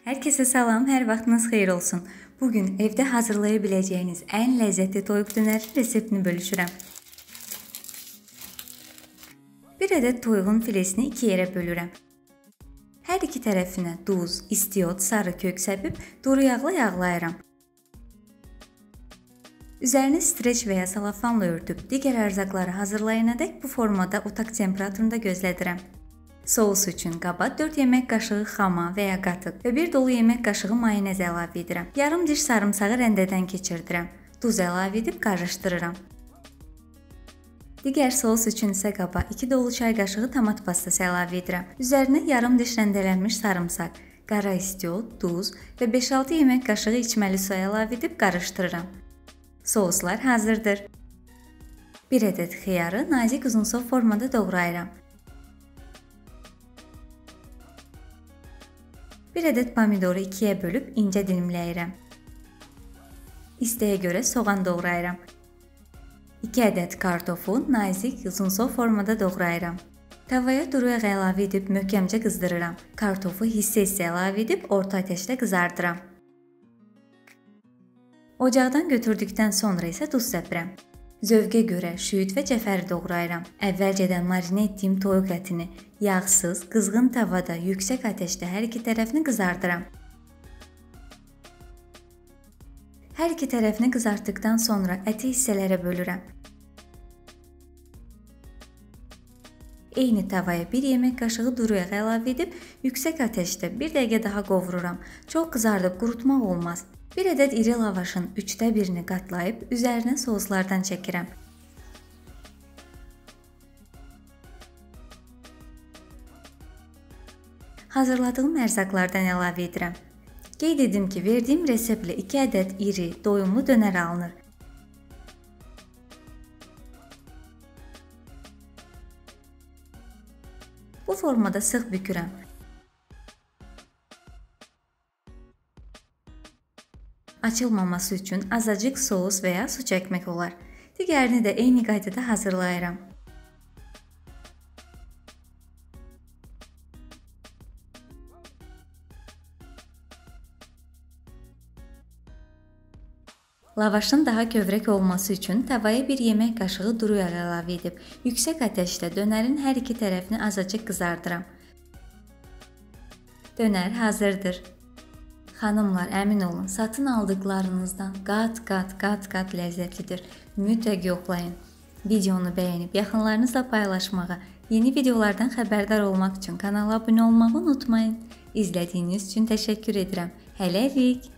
Hər kəsə salam, hər vaxtınız xeyir olsun. Bugün evdə hazırlaya biləcəyiniz ən ləzzətli toyuq dönəri reseptini bölüşürəm. Bir ədəd toyuğun filesini 2 yerə bölürəm. Hər iki tərəfinə duz, istiot, sarı kök səpib duru yağla yağlayıram. Üzərini streç və ya salafanla örtüb digər ərzaqları hazırlayanadək bu formada otaq temperaturunda gözlədirəm. Sous üçün qaba 4 yemək qaşığı xama və ya qatıq və 1 dolu yemək qaşığı mayonez əlavə edirəm. Yarım diş sarımsağı rəndədən keçirdirəm. Duz əlavə edib qarışdırıram. Digər sous üçün isə qaba 2 dolu çay qaşığı tomat pastası əlavə edirəm. Üzərinə yarım diş rəndələnmiş sarımsaq, qara istiot, duz və 5-6 yemək qaşığı içməli su əlavə edib qarışdırıram. Souslar hazırdır. 1 ədəd xiyarı nazik uzunsov formada doğrayıram. 1 ədəd pomidoru 2-yə bölüb incə dilimləyirəm. İstəyə görə soğan doğrayıram. 2 ədəd kartofu nazik uzunsov formada doğrayıram. Tavaya duru yağ əlavə edib möhkəmcə qızdırıram. Kartofu hissə-hissə əlavə edib orta ateşdə qızardıram. Ocaqdan götürdükdən sonra isə duz səpirəm. Zövqə görə şüyüd və cəfəri doğrayıram. Əvvəlcədən marinə etdiyim toyuq ətini yağsız, qızğın tavada yüksək ateşdə hər iki tərəfini qızardıram. Hər iki tərəfini qızartdıqdan sonra əti hissələrə bölürəm. Eyni tavaya 1 yemək qaşığı duru yağ əlavə edib yüksək ateşdə 1 dəqiqə daha qovururam. Çox qızardıb qurutmaq olmaz. 1 ədəd iri lavaşın 3də 1-ni qatlayıb üzərinə souslardan çəkirəm. Hazırladığım ərzaqlardan əlavə edirəm. Qeyd edim ki, verdiyim reseptlə 2 ədəd iri, doyumlu dönər alınır. Bu formada sıx bükürəm. Açılmaması üçün azacıq sous və ya su çəkmək olar. Digərini də eyni qaydada hazırlayıram. Lavaşın daha kövrək olması üçün tavaya 1 yemək qaşığı duru yağ əlavə edib yüksək ateşdə dönərin hər iki tərəfini azacıq qızardıram. Dönər hazırdır. Xanımlar, əmin olun, satın aldıqlarınızdan qat ləzzətlidir. Mütləq yoxlayın. Videonu bəyənib yaxınlarınızla paylaşmağı, yeni videolardan xəbərdar olmaq üçün kanala abunə olmağı unutmayın. İzlədiyiniz üçün təşəkkür edirəm. Hələlik!